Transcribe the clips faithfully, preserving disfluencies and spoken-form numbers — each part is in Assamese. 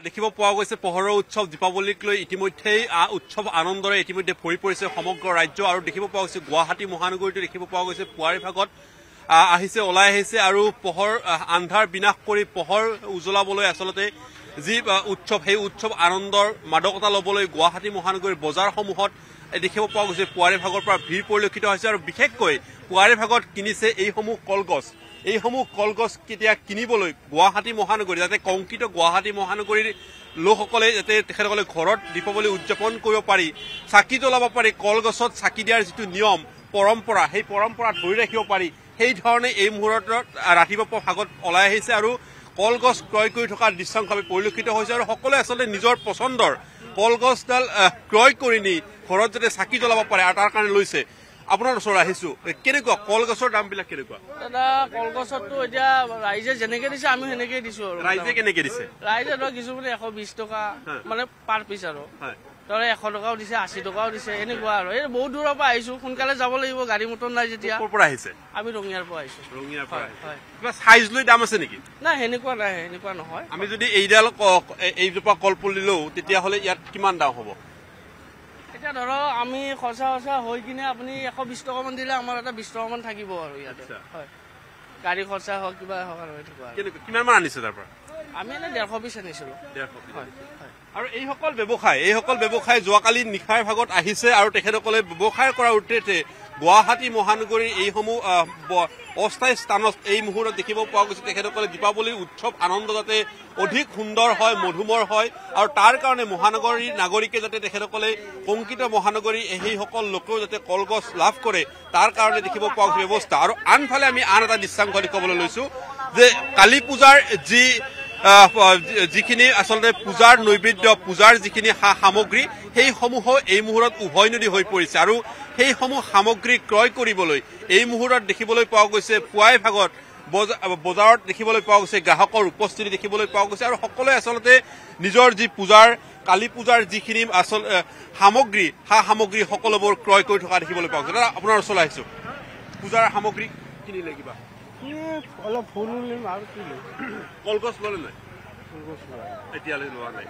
দেখিব পোৱা গৈছে পোহৰৰ উৎসৱ দীপাৱলীক লৈ ইতিমধ্যেই উৎসৱ আনন্দৰে ইতিমধ্যে ভৰি পৰিছে সমগ্ৰ ৰাজ্য আৰু দেখিব পোৱা গৈছে গুৱাহাটী মহানগৰীটো দেখিব পোৱা গৈছে পুৱাৰি ভাগত আহিছে ওলাই আহিছে আৰু পোহৰ আন্ধাৰ বিনাশ কৰি পোহৰ উজ্বলাবলৈ আচলতে যি উৎসৱ সেই উৎসৱ আনন্দৰ মাদকতা ল'বলৈ গুৱাহাটী মহানগৰীৰ বজাৰসমূহত দেখিব পোৱা গৈছে পুৱাৰি ভাগৰ পৰা ভিৰ পৰিলক্ষিত হৈছে আৰু বিশেষকৈ পুৱাৰি ভাগত কিনিছে এইসমূহ কলগছ এইসমূহ কলগছ কেতিয়া কিনিবলৈ গুৱাহাটী মহানগৰী যাতে কংকিত গুৱাহাটী মহানগৰীৰ লোকসকলে যাতে তেখেতসকলে ঘৰত দীপাৱলী উদযাপন কৰিব পাৰি চাকি জ্বলাব পাৰি কলগছত চাকি দিয়াৰ যিটো নিয়ম পৰম্পৰা সেই পৰম্পৰা ধৰি ৰাখিব পাৰি সেই ধৰণে এই মুহূৰ্তত ৰাতিপুৱা ভাগত ওলাই আহিছে আৰু কলগছ ক্ৰয় কৰি থকা দৃশ্যাংশভাৱে পৰিলক্ষিত হৈছে আৰু সকলোৱে আচলতে নিজৰ পচন্দৰ কলগছডাল ক্ৰয় কৰি নি ঘৰত যাতে চাকি জ্বলাব পাৰে আৰু তাৰ কাৰণে লৈছে আপোনাৰ ওচৰত আহিছো কেনেকুৱা কলগছৰ দামবিলাক কেনেকুৱা দাদা কলগছতো এতিয়া ৰাইজে যেনেকে দিছে আমি সেনেকে দিছো আৰু ৰাইজে কেনেকে দিছে ৰাইজে ধৰক কিছু মানে এশ বিশ টকা মানে পাৰ পিচ আৰু ধৰ এশ টকাও দিছে আশী টকাও দিছে এনেকুৱা আৰু এই বহুত দূৰৰ পৰা আহিছো সোনকালে যাব লাগিব গাড়ী মটৰ নাই যেতিয়া ক'ৰ পৰা আহিছে আমি ৰঙিয়াৰ পৰা আহিছো ৰঙিয়াৰ পৰা হয় কিবা সাইজ লৈ দাম আছে নেকি নাই সেনেকুৱা নাই সেনেকুৱা নহয় আমি যদি এইডাল এইজোপা কলপুলি লওঁ তেতিয়াহ'লে ইয়াত কিমান দাম হ'ব এতিয়া ধৰক আমি খৰচা খৰচা হৈ কিনে আপুনি এশ বিশ টকামান দিলে আমাৰ এটা বিশ টকামান থাকিব আৰু ইয়াতে হয় গাড়ী খৰচা হওক কিবা হওক আৰু কিমান মান আনিছে তাৰ পৰা আমি এনে ডেৰশ পিচ আনিছিলো আৰু এইসকল ব্যৱসায় এইসকল ব্যৱসায় যোৱাকালি নিশাৰ ভাগত আহিছে আৰু তেখেতসকলে ব্যৱসায় কৰাৰ উদ্দেশ্যে গুৱাহাটী মহানগৰীৰ এইসমূহ অস্থায়ী স্থানত এই মুহূৰ্তত দেখিব পোৱা গৈছে তেখেতসকলে দীপাৱলীৰ উৎসৱ আনন্দ যাতে অধিক সুন্দৰ হয় মধুমৰ হয় আৰু তাৰ কাৰণে মহানগৰীৰ নাগৰিকে যাতে তেখেতসকলে কংকিত মহানগৰীৰ সেইসকল লোকেও যাতে কলগছ লাভ কৰে তাৰ কাৰণে দেখিব পোৱা গৈছে ব্যৱস্থা আৰু আনফালে আমি আন এটা দৃশ্যাংশ দেখুৱাবলৈ লৈছো যে কালী পূজাৰ যি যিখিনি আচলতে পূজাৰ নৈবেদ্য পূজাৰ যিখিনি সা সামগ্ৰী সেইসমূহো এই মুহূৰ্তত উভৈনদী হৈ পৰিছে আৰু সেইসমূহ সামগ্ৰী ক্ৰয় কৰিবলৈ এই মুহূৰ্তত দেখিবলৈ পোৱা গৈছে পুৱাই ভাগত বজাৰত দেখিবলৈ পোৱা গৈছে গ্ৰাহকৰ উপস্থিতি দেখিবলৈ পোৱা গৈছে আৰু সকলোৱে আচলতে নিজৰ যি পূজাৰ কালী পূজাৰ যিখিনি আচল সামগ্ৰী সা সামগ্ৰী সকলোবোৰ ক্ৰয় কৰি থকা দেখিবলৈ পোৱা গৈছে দাদা আপোনাৰ ওচৰলৈ আহিছো পূজাৰ সামগ্ৰী কিনিলে কিবা অলপ ফুল আৰু কি কলগছ ল'লে নাই এতিয়ালৈ লোৱা নাই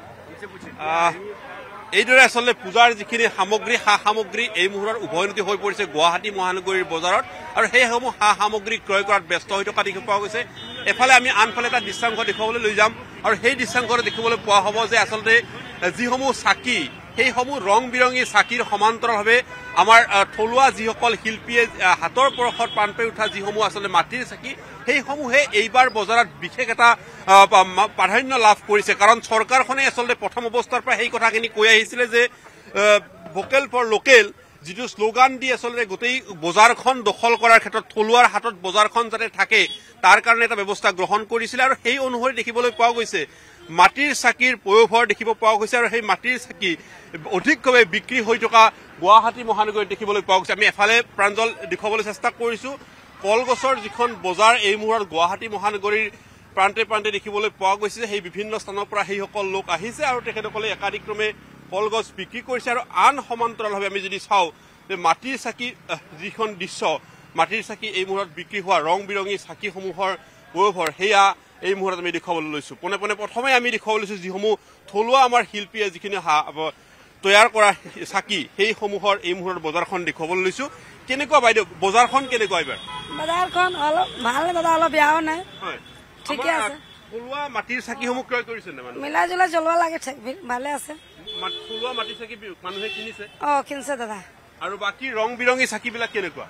এইদৰে আচলতে পূজাৰ যিখিনি সামগ্ৰী সা সামগ্ৰী এই মুহূৰ্তত উভৈনদী হৈ পৰিছে গুৱাহাটী মহানগৰীৰ বজাৰত আৰু সেইসমূহ সা সামগ্ৰী ক্ৰয় কৰাত ব্যস্ত হৈ থকা দেখি পোৱা গৈছে এফালে আমি আনফালে এটা দৃশ্যাংশ দেখুৱাবলৈ লৈ যাম আৰু সেই দৃশ্যাংশতে দেখিবলৈ পোৱা হ'ব যে আচলতে যিসমূহ চাকি সেইসমূহ ৰং বিৰঙী চাকিৰ সমান্তৰালভাৱে আমাৰ থলুৱা যিসকল শিল্পীয়ে হাতৰ পৰশত প্ৰাণ পাই উঠা যিসমূহ আচলতে মাটিৰ চাকি সেইসমূহে এইবাৰ বজাৰত বিশেষ এটা প্ৰাধান্য লাভ কৰিছে কাৰণ চৰকাৰখনে আচলতে প্ৰথম অৱস্থাৰ পৰা সেই কথাখিনি কৈ আহিছিলে যে ভোকেল ফৰ লোকেল যিটো শ্লোগান দি আচলতে গোটেই বজাৰখন দখল কৰাৰ ক্ষেত্ৰত থলুৱাৰ হাতত বজাৰখন যাতে থাকে তাৰ কাৰণে এটা ব্যৱস্থা গ্ৰহণ কৰিছিলে আৰু সেই অনুসৰি দেখিবলৈ পোৱা গৈছে মাটিৰ চাকিৰ পয়োভৰ দেখিব পোৱা গৈছে আৰু সেই মাটিৰ চাকি অধিকভাৱে বিক্ৰী হৈ থকা গুৱাহাটী মহানগৰীত দেখিবলৈ পোৱা গৈছে আমি এফালে প্ৰাঞ্জল দেখুৱাবলৈ চেষ্টা কৰিছো কলগছৰ যিখন বজাৰ এই মুহূৰ্তত গুৱাহাটী মহানগৰীৰ প্ৰান্তে প্ৰান্তে দেখিবলৈ পোৱা গৈছে সেই বিভিন্ন স্থানৰ পৰা সেইসকল লোক আহিছে আৰু তেখেতসকলে একাধিক্ৰমে কলগছ বিক্ৰী কৰিছে আৰু আন সমান্তৰালভাৱে আমি যদি চাওঁ যে মাটিৰ চাকি যিখন দৃশ্য মাটিৰ চাকি এই মুহূৰ্তত বিক্ৰী হোৱা ৰং বিৰঙী চাকিসমূহৰ পয়োভৰ সেয়া এই মুহূৰ্তত আমি দেখুৱাবলৈ লৈছো পোনে পোনে প্ৰথমে আমি দেখুৱাবলৈ লৈছো যিসমূহ থলুৱা আমাৰ শিল্পীয়ে যিখিনি তৈয়াৰ কৰা চাকি সেইসমূহৰ এই মুহূৰ্তত বজাৰখন দেখুৱাবলৈ লৈছো কেনেকুৱা বাইদেউ বজাৰখন কেনেকুৱা এইবাৰ বজাৰখন অলপ ভাল দাদা অলপ বেয়াও নাই ঠিকে আছে থলুৱা মাটিৰ চাকিসমূহ ক্ৰয় কৰিছে নে মানুহ মিলাই জুলাই জ্বলোৱা লাগে ভালে আছে থলুৱা মাটিৰ চাকি মানুহে কিনিছে অ কিনিছে দাদা আৰু বাকী ৰং বিৰঙী চাকিবিলাক কেনেকুৱা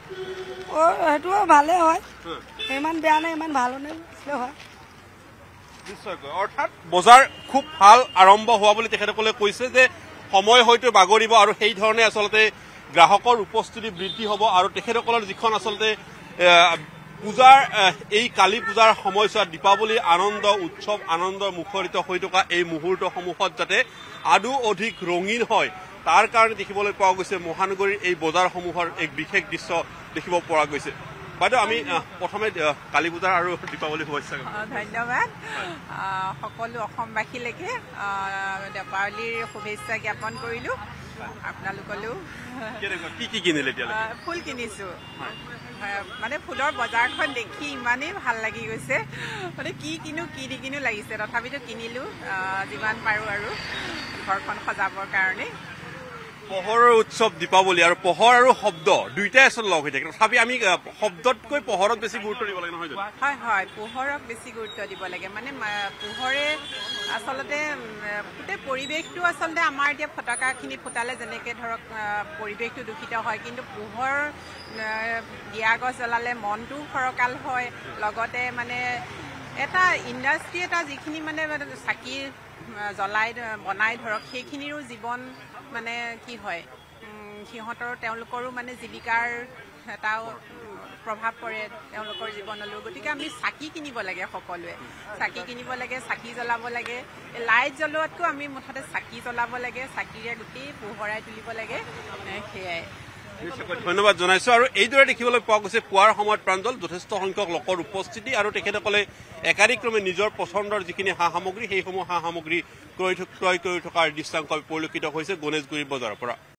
অ সেইটোও ভালে হয় ইমান বেয়া নাই ইমান ভালো নাই হয় নিশ্চয়কৈ অৰ্থাৎ বজাৰ খুব ভাল আৰম্ভ হোৱা বুলি তেখেতসকলে কৈছে যে সময় হয়তো বাগৰিব আৰু সেই ধৰণে আচলতে গ্ৰাহকৰ উপস্থিতি বৃদ্ধি হ'ব আৰু তেখেতসকলৰ যিখন আচলতে পূজাৰ এই কালী পূজাৰ সময়ছোৱাত দীপাৱলী আনন্দ উৎসৱ আনন্দ মুখৰিত হৈ থকা এই মুহূৰ্তসমূহত যাতে আৰু অধিক ৰঙীন হয় তাৰ কাৰণে দেখিবলৈ পোৱা গৈছে মহানগৰীৰ এই বজাৰসমূহৰ এক বিশেষ দৃশ্য দেখিব পৰা গৈছে বাইদেউ আমি প্ৰথমে কালী পূজাৰ আৰু দীপাৱলী শুভেচ্ছা ধন্যবাদ সকলো অসমবাসীলৈকে দীপাৱলীৰ শুভেচ্ছা জ্ঞাপন কৰিলোঁ আপোনালোকলৈও কি কি কিনিলে এতিয়া ফুল কিনিছো মানে ফুলৰ বজাৰখন দেখি ইমানেই ভাল লাগি গৈছে মানে কি কিনো কি নিকিনো লাগিছে তথাপিতো কিনিলো যিমান পাৰো আৰু ঘৰখন সজাবৰ কাৰণে পোহৰৰ উৎসৱ দীপাৱলী আৰু পোহৰ আৰু শব্দ দুইটাই আচলতে লগ হৈ থাকে তথাপি আমি শব্দতকৈ পোহৰত বেছি গুৰুত্ব দিব লাগে নহয় হয় হয় পোহৰক বেছি গুৰুত্ব দিব লাগে মানে পোহৰে আচলতে গোটেই পৰিৱেশটো আচলতে আমাৰ এতিয়া ফটকাখিনি ফুটালে যেনেকৈ ধৰক পৰিৱেশটো দূষিত হয় কিন্তু পোহৰ দিয়া গছ জ্বলালে মনটোও ফৰকাল হয় লগতে মানে এটা ইণ্ডাষ্ট্ৰি এটা যিখিনি মানে চাকি জ্বলাই বনাই ধৰক সেইখিনিৰো জীৱন মানে কি হয় সিহঁতৰ তেওঁলোকৰো মানে জীৱিকাৰ এটাও প্ৰভাৱ পৰে তেওঁলোকৰ জীৱনলৈ গতিকে আমি চাকি কিনিব লাগে সকলোৱে চাকি কিনিব লাগে চাকি জ্বলাব লাগে লাইট জ্বলোৱাতকৈ আমি মুঠতে চাকি জ্বলাব লাগে চাকিৰে গোটেই পোহৰাই তুলিব লাগে সেয়াই ধন্যবাদ জনাইছো আৰু এইদৰে দেখিবলৈ পোৱা গৈছে পুৱাৰ সময়ত প্ৰাঞ্জল যথেষ্ট সংখ্যক লোকৰ উপস্থিতি আৰু তেখেতসকলে একাধিক্ৰমে নিজৰ পচন্দৰ যিখিনি সা সামগ্ৰী সেইসমূহ সা সামগ্ৰী ক্ৰয় ক্ৰয় কৰি থকাৰ দৃশ্যাংশ পৰিলক্ষিত হৈছে গণেশগুৰি বজাৰৰ পৰা।